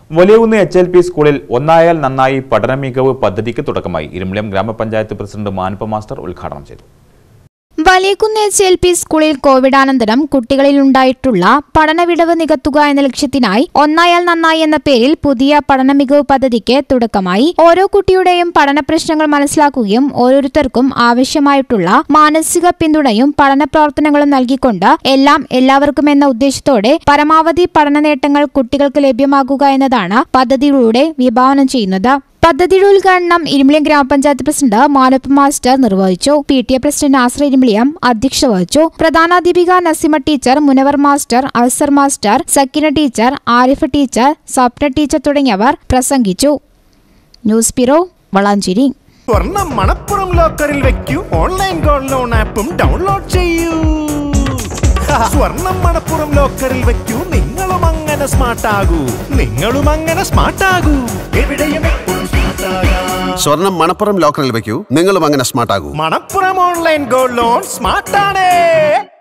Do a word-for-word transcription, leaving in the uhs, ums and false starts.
Valiyakunnu H L P സ്കൂളിൽ ഒന്നായാൽ നന്നായി പഠന മികവ് പദ്ധതിക്ക് തുടക്കമായി. ഇരുമ്പിളിയം ഗ്രാമപഞ്ചായത്ത് പ്രസിഡന്റ് മാനുപ്പ മാസ്റ്റർ ഉദ്ഘാടനം ചെയ്തു. വലിയകുന്ന് എച്ച് എൽ പി സ്കൂളിൽ കോവിഡാനന്തരം കുട്ടികളിലുണ്ടായിട്ടുള്ള പഠന വിടവ് നികത്തുക എന്ന ലക്ഷ്യത്തിനായി ഒന്നായാൽ നന്നായി എന്ന പേരിൽ പുതിയ പഠന മികവ് പദ്ധതിക്ക് തുടക്കമായി. ഓരോ കുട്ടിയുടെയും പഠന പ്രശ്നങ്ങൾ മനസ്സിലാക്കുകയും ഓരോരുത്തർക്കും ആവശ്യമായിട്ടുള്ള മാനസിക പിന്തുണയും പഠന പ്രവർത്തനങ്ങളും നൽകിക്കൊണ്ട് എല്ലാം എല്ലാവർക്കും എന്ന ഉദ്ദേശത്തോടെ പരമാവധി പഠന നേട്ടങ്ങൾ കുട്ടികൾക്ക് ലഭ്യമാക്കുക എന്നതാണ് പദ്ധതിയിലൂടെ വിഭാവനം ചെയ്യുന്നത്. പദ്ധതിയുടെ ഉദ്ഘാടനം ഇരുമ്പിളിയം ഗ്രാമപഞ്ചായത്ത് പ്രസിഡന്റ് മാനുപ്പ മാസ്റ്റർ നിർവഹിച്ചു. P T A president Ashra Irumbiliyam അധ്യക്ഷത വഹിച്ചു. പ്രധാനാധ്യാപിക Naseema teacher, Munavar master, Alsar master, Sakeena teacher, Arifa teacher, Swapna teacher തുടങ്ങിയവർ പ്രസംഗിച്ചു. News bureau, Valanchery. സ്വർണം മണപ്പുറം ലോക്കറിൽ വെക്കൂ. ഓൺലൈൻ ഗോൾഡ് ലോൺ ആപ്പും ഡൗൺലോഡ് ചെയ്യൂ. സ്വർണം മണപ്പുറം ലോക്കറിൽ വെക്കൂ. നിങ്ങളും അങ്ങനെ സ്മാർട്ട് ആകൂ. നിങ്ങളും അങ്ങനെ സ്മാർട്ട് ആകൂ. എവിടെയും സ്വർണം മണപ്പുറം ലോക്കറിൽ വെക്കൂ. നിങ്ങളും അങ്ങനെ സ്മാർട്ട് ആകൂ. Manappuram online gold loan smart ആണ്.